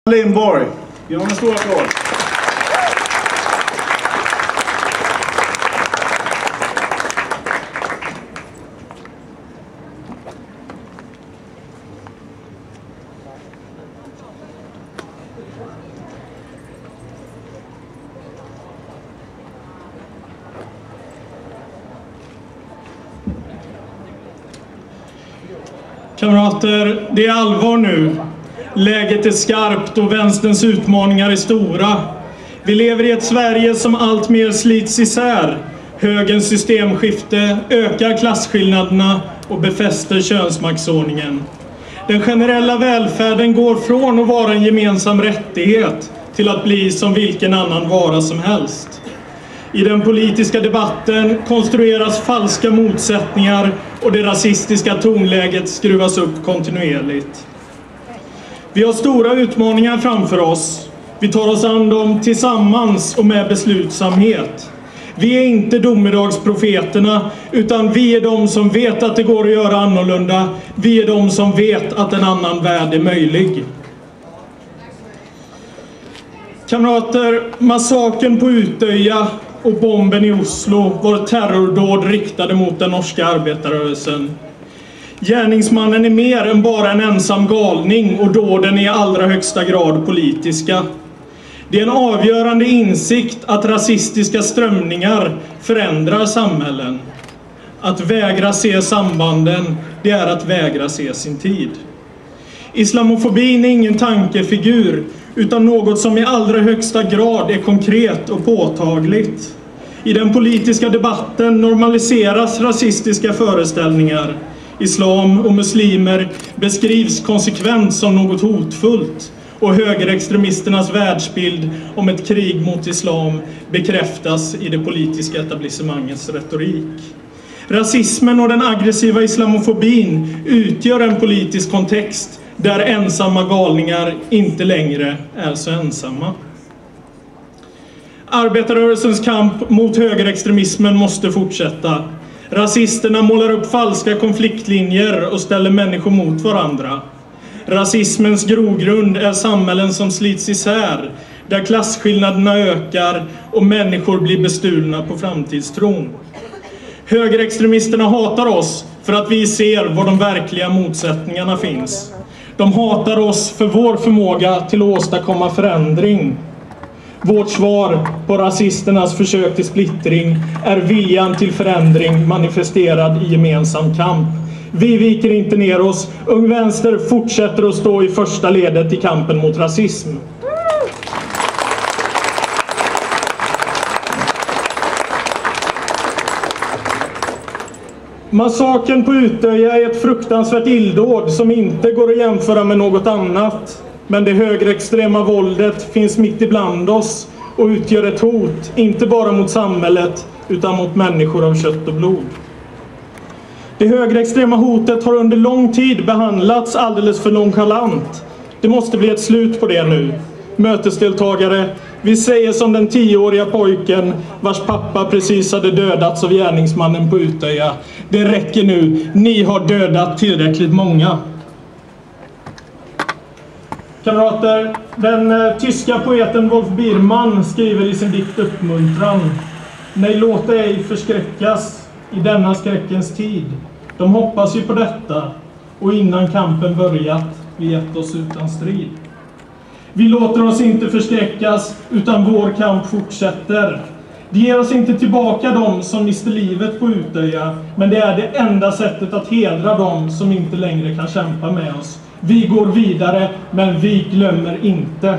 Lindborg. Vi har en stor applåd. Kamrater, det är allvar nu. Läget är skarpt och vänsterns utmaningar är stora. Vi lever i ett Sverige som allt mer slits isär. Högerns systemskifte ökar klasskillnaderna och befäster könsmaktsordningen. Den generella välfärden går från att vara en gemensam rättighet till att bli som vilken annan vara som helst. I den politiska debatten konstrueras falska motsättningar och det rasistiska tonläget skruvas upp kontinuerligt. Vi har stora utmaningar framför oss. Vi tar oss an dem tillsammans och med beslutsamhet. Vi är inte domedagsprofeterna, utan vi är de som vet att det går att göra annorlunda. Vi är de som vet att en annan värld är möjlig. Kamrater, massakern på Utöja och bomben i Oslo var terrordåd riktade mot den norska arbetarrörelsen. Gärningsmannen är mer än bara en ensam galning och dåden är i allra högsta grad politiska. Det är en avgörande insikt att rasistiska strömningar förändrar samhällen. Att vägra se sambanden, det är att vägra se sin tid. Islamofobin är ingen tankefigur utan något som i allra högsta grad är konkret och påtagligt. I den politiska debatten normaliseras rasistiska föreställningar. Islam och muslimer beskrivs konsekvent som något hotfullt och högerextremisternas världsbild om ett krig mot islam bekräftas i det politiska etablissemangets retorik. Rasismen och den aggressiva islamofobin utgör en politisk kontext där ensamma galningar inte längre är så ensamma. Arbetarrörelsens kamp mot högerextremismen måste fortsätta. Rasisterna målar upp falska konfliktlinjer och ställer människor mot varandra. Rasismens grogrund är samhällen som slits isär, där klasskillnaderna ökar och människor blir bestulna på framtidstron. Högerextremisterna hatar oss för att vi ser var de verkliga motsättningarna finns. De hatar oss för vår förmåga till att åstadkomma förändring. Vårt svar på rasisternas försök till splittring är viljan till förändring manifesterad i gemensam kamp. Vi viker inte ner oss. Ung Vänster fortsätter att stå i första ledet i kampen mot rasism. Massakern på Utöja är ett fruktansvärt illdåd som inte går att jämföra med något annat. Men det högerextrema våldet finns mitt ibland oss och utgör ett hot, inte bara mot samhället utan mot människor av kött och blod. Det högerextrema hotet har under lång tid behandlats alldeles för nonchalant. Det måste bli ett slut på det nu. Mötesdeltagare, vi säger som den 10-åriga pojken vars pappa precis hade dödats av gärningsmannen på Utöja. Det räcker nu, ni har dödat tillräckligt många. Kamrater, den tyska poeten Wolf Biermann skriver i sin dikt Uppmuntran: nej, låt ej förskräckas i denna skräckens tid. De hoppas ju på detta och innan kampen börjat vi gett oss utan strid. Vi låter oss inte förskräckas utan vår kamp fortsätter. Det ger oss inte tillbaka dem som miste livet på Utöja, men det är det enda sättet att hedra dem som inte längre kan kämpa med oss. Vi går vidare, men vi glömmer inte.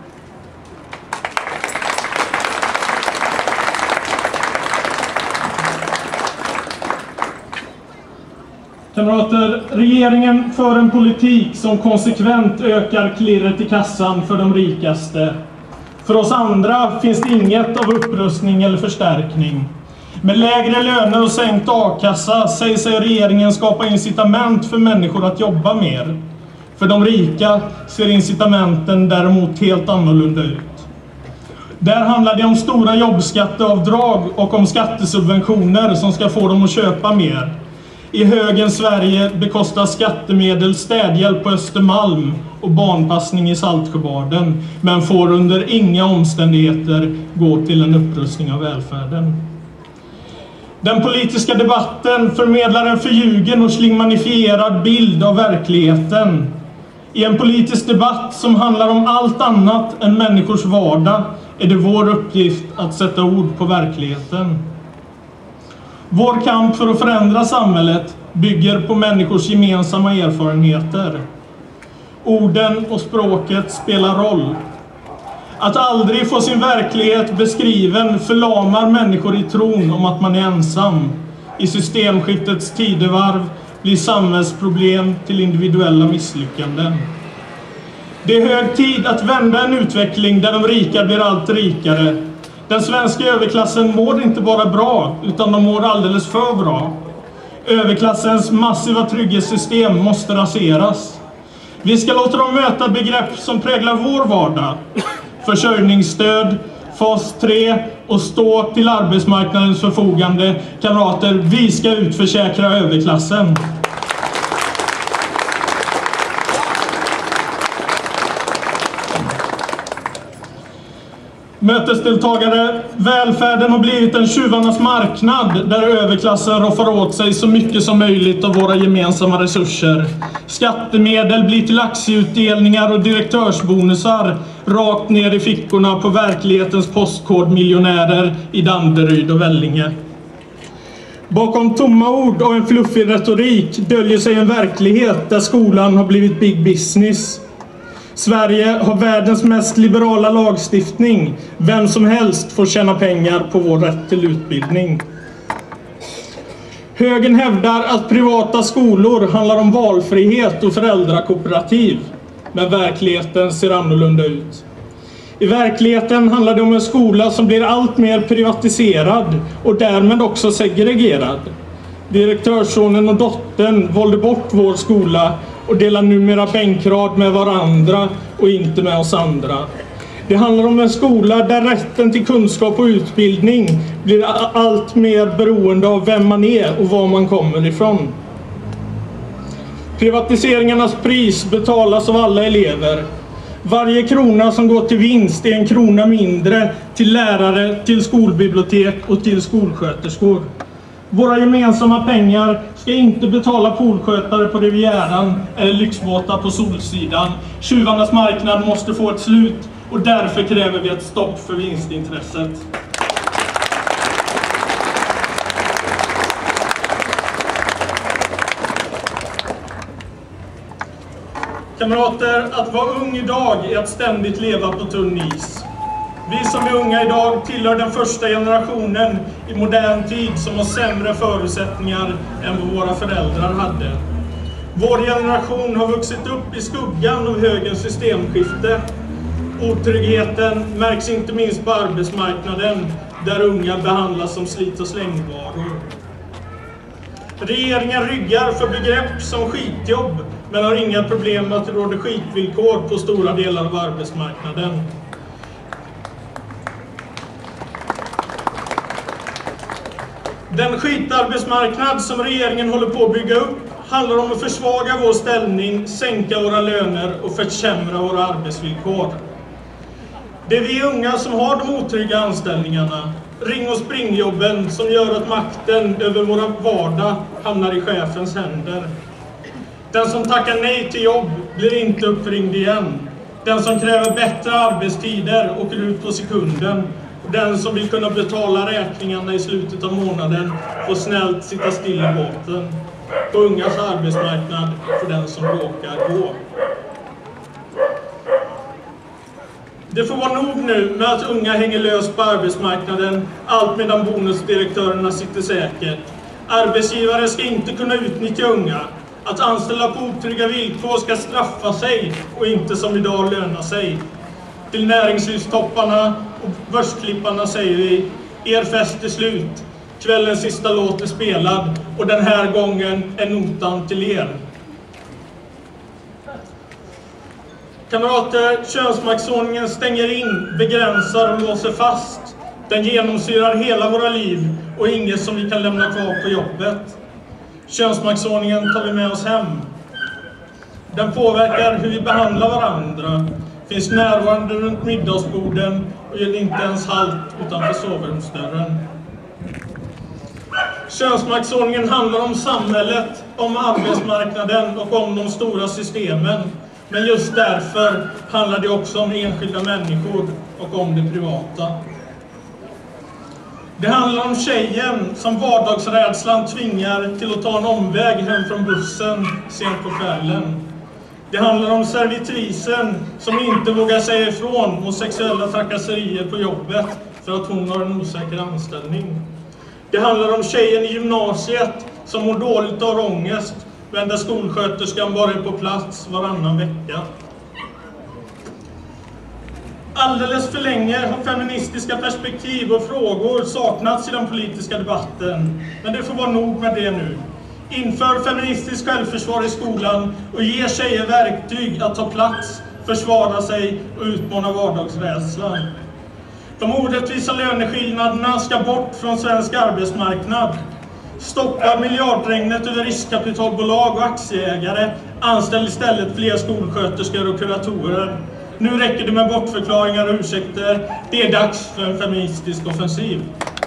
Kamrater, regeringen för en politik som konsekvent ökar klirret i kassan för de rikaste. För oss andra finns det inget av upprustning eller förstärkning. Med lägre löner och sänkt a-kassa säger sig regeringen skapa incitament för människor att jobba mer. För de rika ser incitamenten däremot helt annorlunda ut. Där handlar det om stora jobbskatteavdrag och om skattesubventioner som ska få dem att köpa mer. I högens Sverige bekostar skattemedel städhjälp på Östermalm och barnpassning i Saltsjöbaden, men får under inga omständigheter gå till en upprustning av välfärden. Den politiska debatten förmedlar en förljugen och sligmanifierad bild av verkligheten. I en politisk debatt som handlar om allt annat än människors vardag är det vår uppgift att sätta ord på verkligheten. Vår kamp för att förändra samhället bygger på människors gemensamma erfarenheter. Orden och språket spelar roll. Att aldrig få sin verklighet beskriven förlamar människor i tron om att man är ensam. I systemskiftets tidevarv blir samhällsproblem till individuella misslyckanden. Det är hög tid att vända en utveckling där de rika blir allt rikare. Den svenska överklassen mår inte bara bra, utan de mår alldeles för bra. Överklassens massiva trygghetssystem måste raseras. Vi ska låta dem möta begrepp som präglar vår vardag. Försörjningsstöd, fas 3 och stå till arbetsmarknadens förfogande. Kamrater, vi ska utförsäkra överklassen. Mötesdeltagare, välfärden har blivit en tjuvarnas marknad där överklassen roffar åt sig så mycket som möjligt av våra gemensamma resurser. Skattemedel blir till aktieutdelningar och direktörsbonusar rakt ner i fickorna på verklighetens postkodmiljonärer i Danderyd och Vellinge. Bakom tomma ord och en fluffig retorik döljer sig en verklighet där skolan har blivit big business. Sverige har världens mest liberala lagstiftning. Vem som helst får tjäna pengar på vår rätt till utbildning. Högern hävdar att privata skolor handlar om valfrihet och föräldrakooperativ. Men verkligheten ser annorlunda ut. I verkligheten handlar det om en skola som blir allt mer privatiserad och därmed också segregerad. Direktörssonen och dottern valde bort vår skola och delar numera bänkrad med varandra och inte med oss andra. Det handlar om en skola där rätten till kunskap och utbildning blir allt mer beroende av vem man är och var man kommer ifrån. Privatiseringarnas pris betalas av alla elever. Varje krona som går till vinst är en krona mindre till lärare, till skolbibliotek och till skolsköterskor. Våra gemensamma pengar ska inte betala poolskötare på Rivieran eller lyxbåtar på Solsidan. Tjuvarnas marknad måste få ett slut och därför kräver vi ett stopp för vinstintresset. Kamrater, att vara ung idag är att ständigt leva på tunn is. Vi som är unga idag tillhör den första generationen i modern tid som har sämre förutsättningar än vad våra föräldrar hade. Vår generation har vuxit upp i skuggan av högerns systemskifte. Otryggheten märks inte minst på arbetsmarknaden där unga behandlas som slit- och slängvaror. Regeringen ryggar för begrepp som skitjobb men har inga problem med att det råder skitvillkor på stora delar av arbetsmarknaden. Den skitarbetsmarknad som regeringen håller på att bygga upp handlar om att försvaga vår ställning, sänka våra löner och försämra våra arbetsvillkor. Det är vi unga som har de otrygga anställningarna, ring- och springjobben som gör att makten över våra vardag hamnar i chefens händer. Den som tackar nej till jobb blir inte uppringd igen. Den som kräver bättre arbetstider åker ut på sekunden. Den som vill kunna betala räkningarna i slutet av månaden får snällt sitta still i båten. På ungas arbetsmarknad för den som råkar gå. Det får vara nog nu med att unga hänger lös på arbetsmarknaden, allt medan bonusdirektörerna sitter säkert. Arbetsgivare ska inte kunna utnyttja unga. Att anställa på otrygga villkor ska straffa sig och inte som idag löna sig. Till näringslivstopparna och börsklipparna säger vi: er fest är slut. Kvällens sista låt är spelad och den här gången är notan till er. Kamrater, könsmaktsordningen stänger in, begränsar och låser fast. Den genomsyrar hela våra liv och inget som vi kan lämna kvar på jobbet. Könsmaktsordningen tar vi med oss hem. Den påverkar hur vi behandlar varandra, finns närvarande runt middagsborden och gör inte ens halt utanför sovrumsdörren. Könsmaktsordningen handlar om samhället, om arbetsmarknaden och om de stora systemen. Men just därför handlar det också om enskilda människor och om det privata. Det handlar om tjejen som vardagsrädslan tvingar till att ta en omväg hem från bussen sent på kvällen. Det handlar om servitrisen som inte vågar säga ifrån mot sexuella trakasserier på jobbet för att hon har en osäker anställning. Det handlar om tjejen i gymnasiet som mår dåligt av ångest, men där skolsköterskan bara är på plats varannan vecka. Alldeles för länge har feministiska perspektiv och frågor saknats i den politiska debatten. Men det får vara nog med det nu. Inför feministiskt självförsvar i skolan och ge tjejer verktyg att ta plats, försvara sig och utmana vardagsrädslan. De orättvisa löneskillnaderna ska bort från svensk arbetsmarknad. Stoppa miljardregnet över riskkapitalbolag och aktieägare. Anställ istället fler skolsköterskor och kuratorer. Nu räcker det med bortförklaringar och ursäkter. Det är dags för en feministisk offensiv.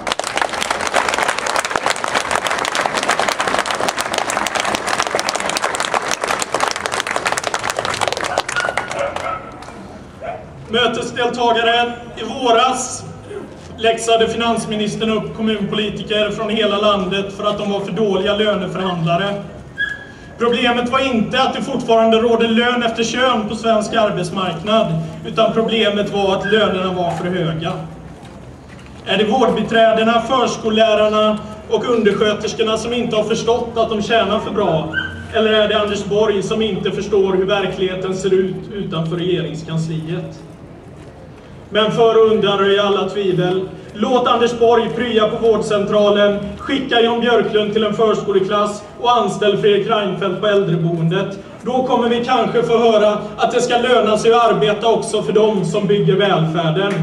Mötesdeltagare, i våras läxade finansministern upp kommunpolitiker från hela landet för att de var för dåliga löneförhandlare. Problemet var inte att det fortfarande råder lön efter kön på svensk arbetsmarknad, utan problemet var att lönerna var för höga. Är det vårdbiträdena, förskollärarna och undersköterskorna som inte har förstått att de tjänar för bra? Eller är det Anders Borg som inte förstår hur verkligheten ser ut utanför regeringskansliet? Men för att undanröja alla tvivel, låt Anders Borg prya på vårdcentralen, skicka Jan Björklund till en förskoleklass och anställ Fredrik Reinfeldt på äldreboendet. Då kommer vi kanske få höra att det ska löna sig att arbeta också för dem som bygger välfärden.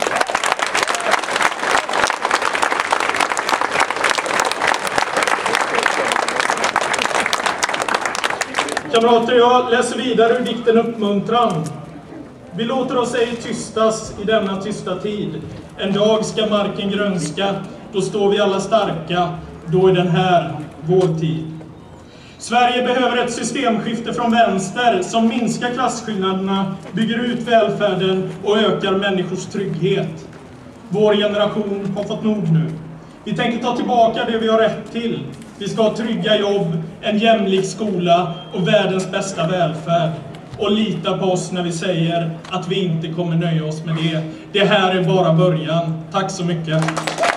Kamrater, jag läser vidare ur dikten Uppmuntran. Vi låter oss ej tystas i denna tysta tid. En dag ska marken grönska, då står vi alla starka, då är den här vår tid. Sverige behöver ett systemskifte från vänster som minskar klasskillnaderna, bygger ut välfärden och ökar människors trygghet. Vår generation har fått nog nu. Vi tänker ta tillbaka det vi har rätt till. Vi ska ha trygga jobb, en jämlik skola och världens bästa välfärd. Och lita på oss när vi säger att vi inte kommer nöja oss med det. Det här är bara början. Tack så mycket.